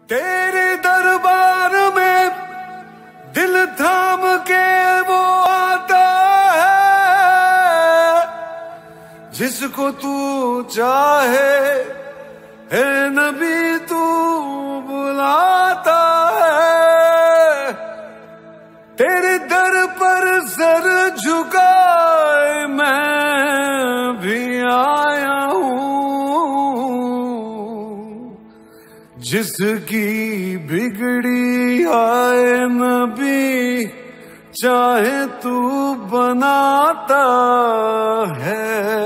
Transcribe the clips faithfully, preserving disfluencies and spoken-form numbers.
तेरे दरबार में दिल थाम के वो आता है जिसको तू चाहे, है नबी तू बुलाता है। तेरे दर पर सर झुकाए मैं भी आया हूँ, जिसकी बिगड़ी आए नबी चाहे तू बनाता है।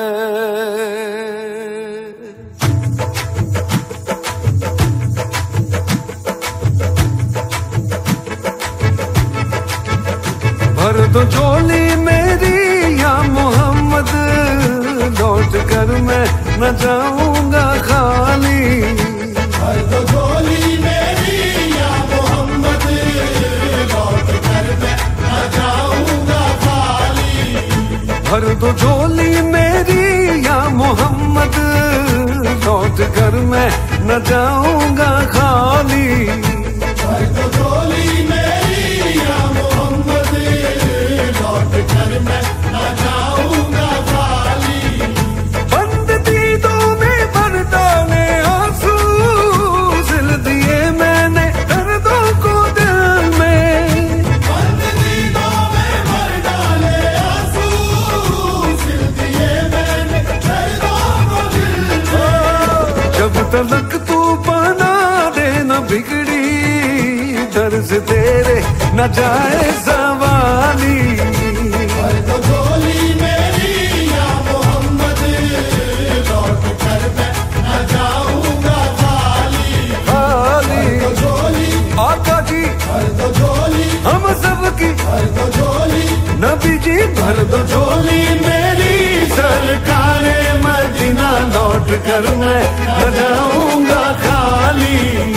भर दो झोली मेरी या मोहम्मद, लौट कर मैं न जाऊंगा खाली। भर दो झोली मेरी या मोहम्मद, लौट कर मैं न जाऊंगा खाली। भर दो झोली मेरी या मोहम्मद, लौट कर मैं न जाऊंगा खाली। भर दो झोली मेरी या मोहम्मद, लौट कर मैं न जाऊंगा खाली। बंद दीदों में भर डाले आंसू, सिल दिए मैंने दर्दों को दिल में। बंद दीदों में भर डाले आंसू, सिल दिए मैंने दर्दों को दिल में। जब तलक तू बना दे न बिगड़ी दर्द तेरे न जाए सवाली। भर दो झोली मेरी या मोहम्मद, लौट कर मैं न जाऊंगा खाली। खाली भर दो झोली आका जी, भर दो झोली हम सब की भर दो झोली नबी जी, भर दो झोली मेरी सरकारे मदीना, लौट कर मैं न जाऊंगा खाली।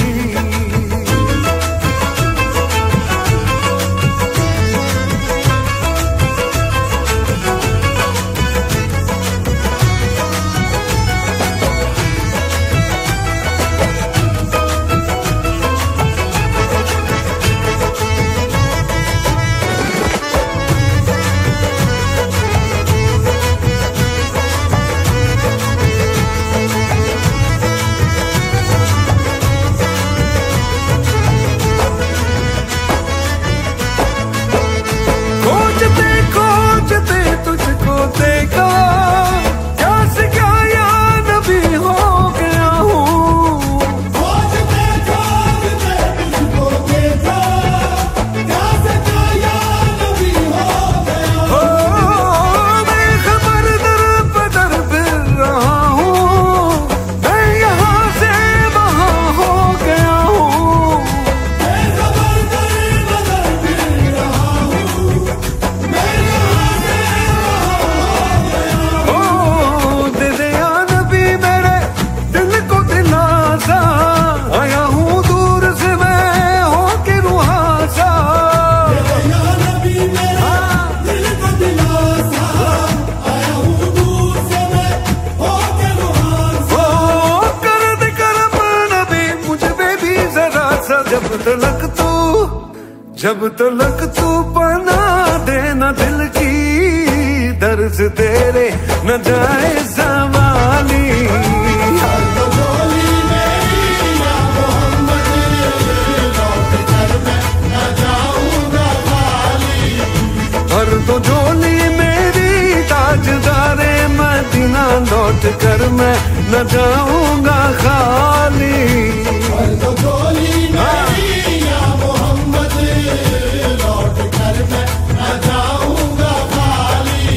तुझको देखा प्यास क्या या नबी हो गया हूँ। खोजते खोजते तुझको देखा, प्यास क्या या नबी हो गया। हो मैं खबर दर बदर फिर रहा हूँ, मैं यहाँ से वहाँ हो गया हूँ। मैं खबर दर बदर फिर रहा हूँ, मैं यहाँ से आया हूँ दूर से मैं हो के रुहासा। या नबी मेरा दिल को दिलासा, आया हूँ दूर से मैं हो के रुहासा। ओ कर दे करम नबी मुझ पे भी जरा सा, जब तलक तू जब तलक तू बना देना दिल की दर्द तेरे न जाए सवाली। भर दो झोली मेरी या मोहम्मद, लौट कर मैं न जाऊंगा खाली। भर दो झोली मेरी ताजदारे मदीना, लौट कर मैं न जाऊंगा खाली। भर दो झोली मेरी या मोहम्मद, लौट कर मैं न जाऊंगा खाली।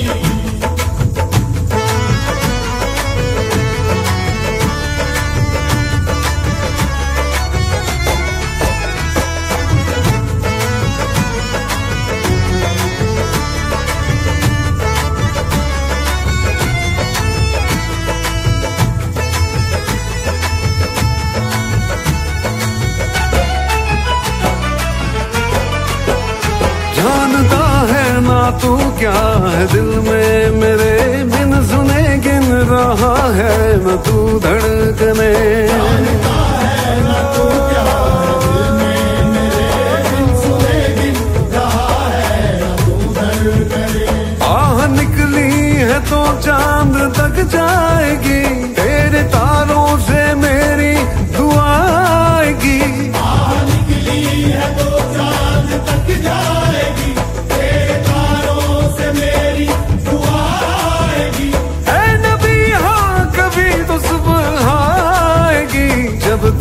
जानता है ना तू क्या है दिल में मेरे, बिन सुने गिन रहा है न तू धड़कने। जानता है ना तू क्या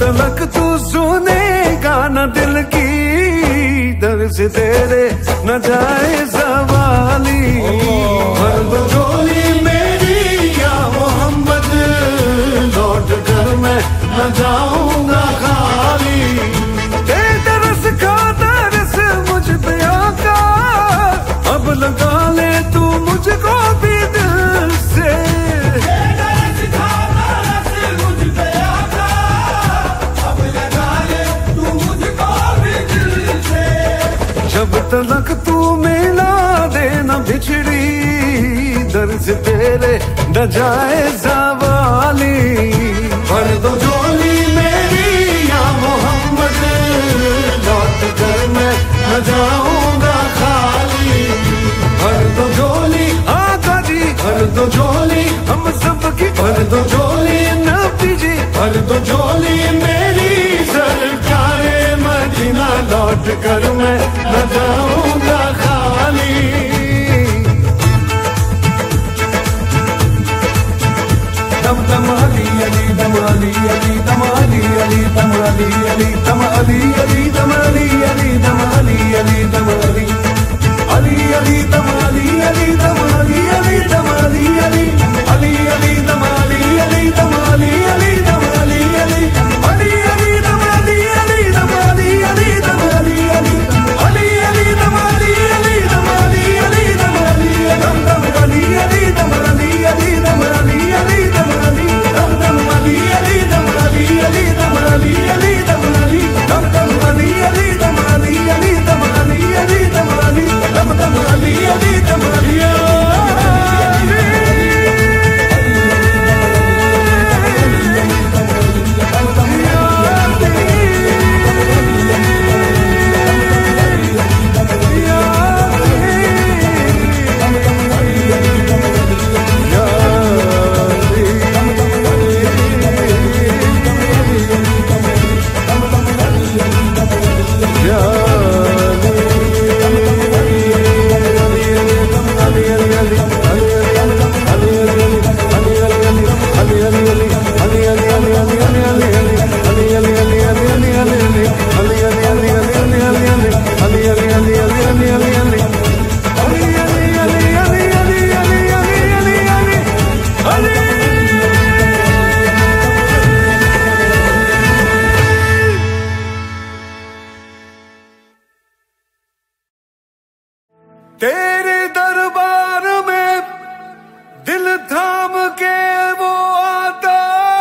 तलक तू सुनेगा न दिल की दर से तेरे न जाए सवाली। भर दो झोली मेरी या मोहम्मद, लौट कर मैं न जाऊंगा खाली। तेरे तरस का तरस मुझ पे आका, अब लगा ले तू मुझको भी दिल से। जब तलक तू मिला देना बिछड़ी दर से तेरे न जाए सवाली। भर दो झोली मेरी या मोहम्मद, लौट कर मैं न जाऊंगा खाली। भर दो झोली आका जी, भर दो झोली हम सब की, भर दो झोली नबी जी, भर दो झोली मेरी सरकारे मदीना, लौट कर मैं न जाऊंगा खाली। दम दम अली अली दम अली अली दम अली अली दम अली अली दम अली अली दम अली अली दम अली अली दम अली अली अली दम अली अली दम अली अली दम अली अली अली अली दम अली अली दम अली अली दम अली अली अली अली दम अली अली दम अली अली दम अली अली अली अली दम अली अली दम अली अली दम अली दम दम अली अली दम अली अली दम अली अली दम अली दम दम अली अली दम अली अली दम अली अली दम अली दम दम अली अली दम अली अली दम अली अली दम अली दम दम अली अली दम अली। तेरे दरबार में दिल थाम के वो आता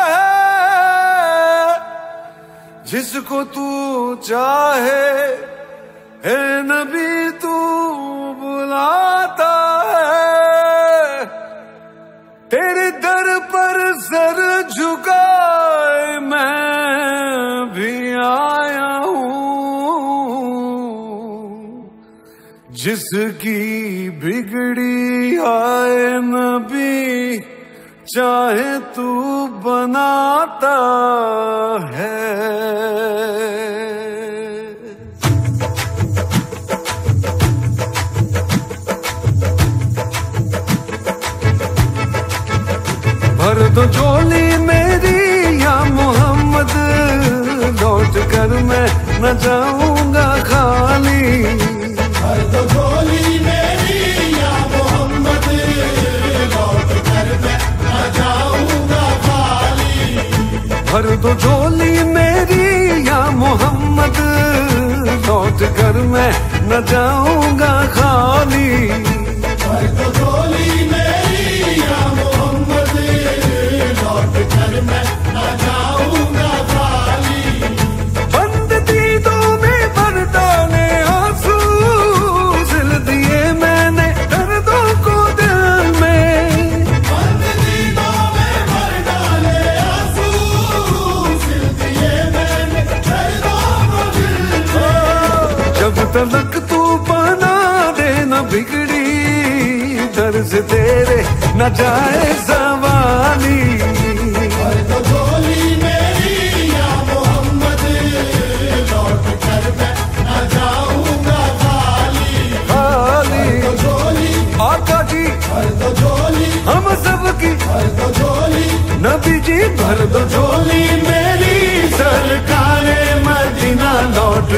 है, जिसको तू चाहे है नबी तू बुलाता है। तेरे दर पर सर झुकाए मैं भी आया हूँ, जिसकी बिगड़ी आए नबी चाहे तू बनाता है। भर दो झोली मेरी या मोहम्मद, लौट कर मैं न जाऊंगा खाली। भर दो झोली मेरी या मोहम्मद, लौट कर मैं न जाऊंगा खाली। भर दो झोली मेरी या मोहम्मद, लौट कर मैं न जाऊंगा खाली। भर दो झोली मेरी या मोहम्मद, लौट कर मैं न जाऊंगा खाली। बंद दीदों में भर डाले आंसू, सिल दिए मैंने दर्दों को दिल में। बंद दीदों में भर डाले आंसू, सिल दिए मैंने दर्दों को दिल में। जब तलक तू बना दे न बिगड़ी दर से तेरे न जाए सवाली। भर दो झोली मेरी या मोहम्मद, लौट कर मैं न जाऊंगा खाली। खाली भर दो झोली आका जी, भर दो झोली हम सब की, भर दो झोली नबी जी भर दो झोली मेरी सर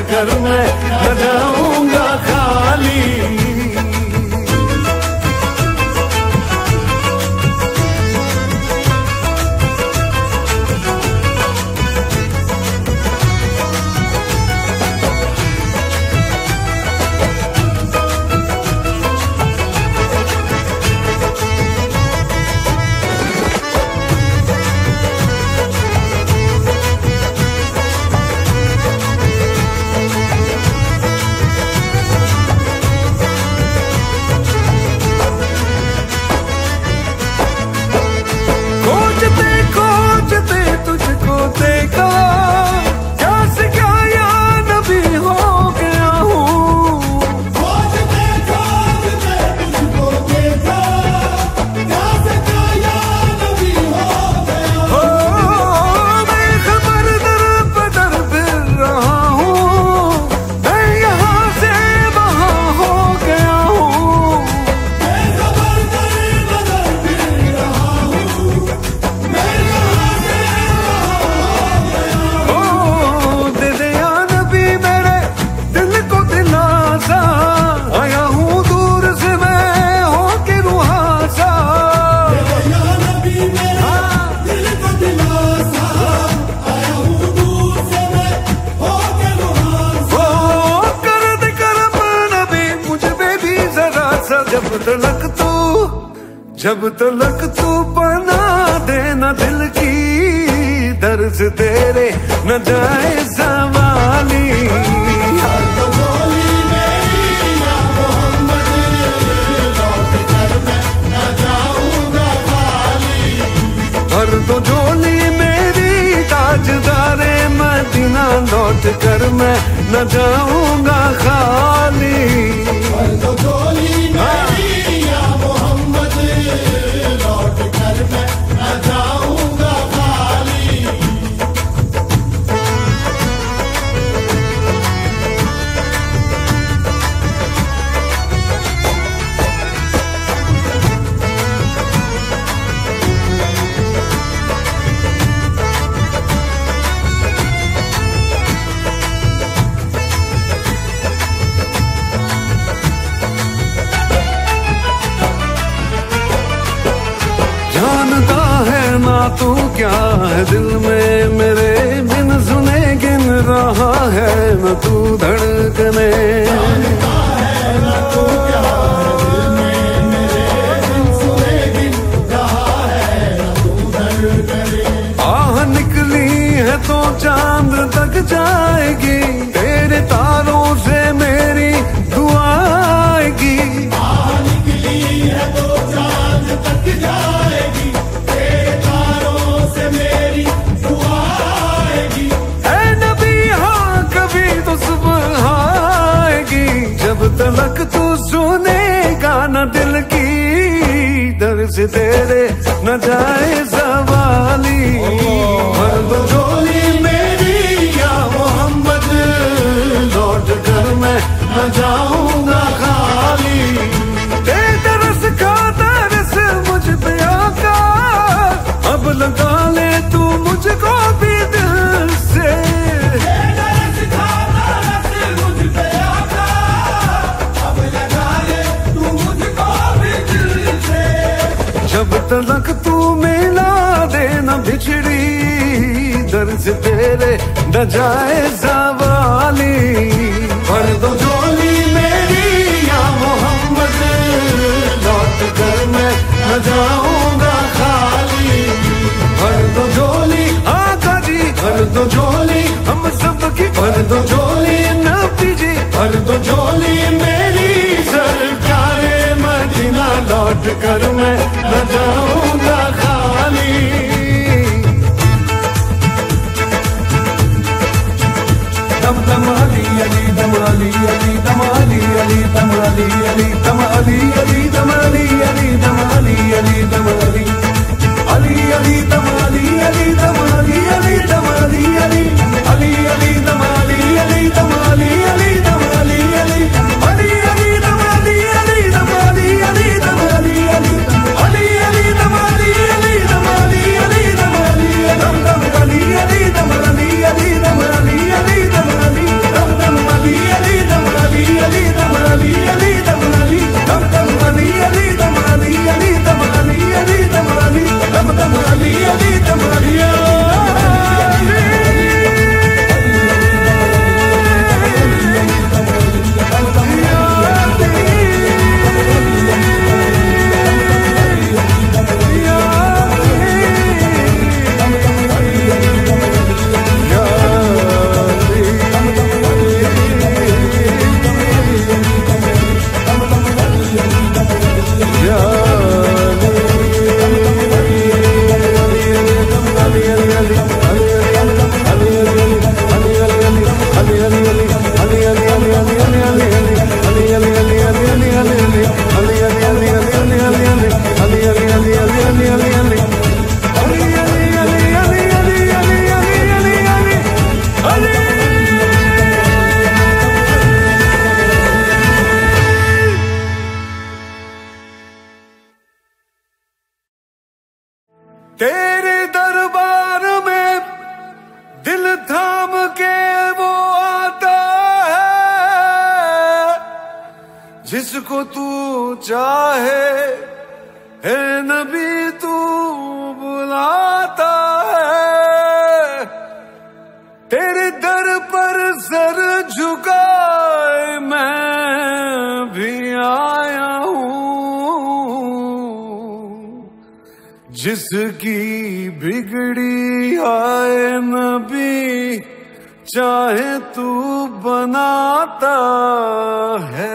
कर मैं न जाऊंगा खाली। तुझको देखा जैसे क्या याद भी हो गया हूँ। खोजते खोजते तुझको देखा जैसे क्या याद भी हो गया हूँ। मैं खबर दर बदर फिर रहा हूँ, मैं यहाँ से वहाँ हो गया हूँ। मैं खबर दर बदर फिर रहा हूँ, मैं यहाँ से जब तलक तू जब तलक तू बना देना दिल की दर्द तेरे न जाए ज़वाली। हर तो झोली मेरी या मोहम्मद लौट कर मैं न जाऊंगा खाली। हर तो झोली मेरी ताजदारे मदीना लौट कर मैं न जाऊंगा खाली। हर तो झोली मेरी या मोहम्मद लौट कर मैं न जाऊंगा खाली। जानता है ना तू क्या है दिल में मेरे, बिन सुने गिन रहा है न तू धड़कने। जानता है ना तू क्या है दिल में मेरे, बिन सुने गिन रहा है न तू धड़कने। आह निकली है तो चांद तक जाएगी, तेरे तारों से मेरी दुआ आएगी। आह निकली है तो चांद तक जाएगी, तेरे तारों से मेरी दुआ आएगी। ऐ नबी हाँ कभी तो सुबह आएगी, जब तलक तू सुनेगा न दिल की दर्द तेरे न जाए ज़वाली। भर दो झोली मेरी या मोहम्मद लौट कर मैं न जाऊंगा खाली। दे तरस का तरस मुझ पे आका, अब लगा ले तू मुझको भी दिल से। तरस खा तरस मुझ पे आका, अब लगा ले तू मुझको भी दिल से। जब तलक तू मिला देना बिछड़ी दर्द तेरे न जाए ज़वाली। भर दो झोली मेरी या मोहम्मद लौट कर मैं न जाऊंगा खाली। भर दो झोली आका जी, भर दो झोली हम सब की, भर दो झोली नबी जी, भर दो झोली मेरी सरकारे मदीना लौट कर मैं न जाऊंगा खाली। दम दम अली अली दम अली अली दम अली अली दम अली अली दम अली अली दम अली अली दम अली अली दम अली अली अली दम अली अली दम अली अली दम अली अली अली अली दम अली अली दम अली अली दम अली अली अली अली दम अली अली दम अली अली दम अली अली अली अली दम अली अली दम अली अली दम अली दम दम अली अली दम अली अली दम अली अली दम अली दम दम जिसको तू चाहे है नबी तू बुलाता है, तेरे दर पर सर झुकाए मैं भी आया हूँ। जिसकी बिगड़ी आए नबी चाहे तू बनाता है।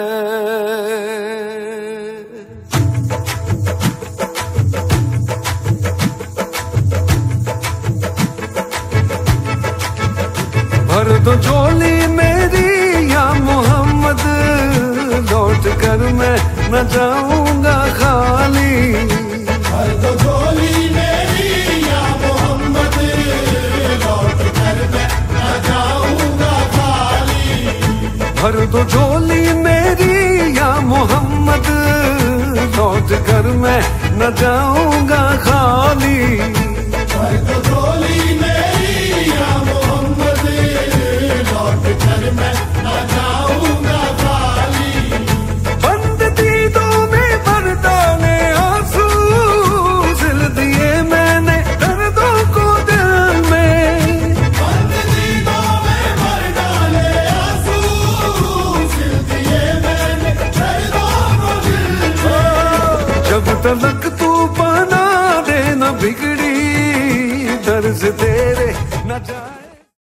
भर दो झोली मेरी या मोहम्मद, लौट कर मैं न जाऊंगा खाली। भर दो झोली मेरी या मोहम्मद, लौट कर मैं न जाऊंगा खाली। भर दो झोली मेरी या मोहम्मद, लौट कर मैं न जाऊंगा खाली। भर दो झोली मेरी या मोहम्मद, लौट कर मैं न जाऊंगा खाली। बंद दीदों में भर डाले आंसू, सिल दिए मैंने दर्दों को दिल में। बंद दीदों में भर डाले आंसू, सिल दिए मैंने दर्दों को दिल में। जब तलक तू बना दे न बिगड़ी दर्द तेरे न जाए।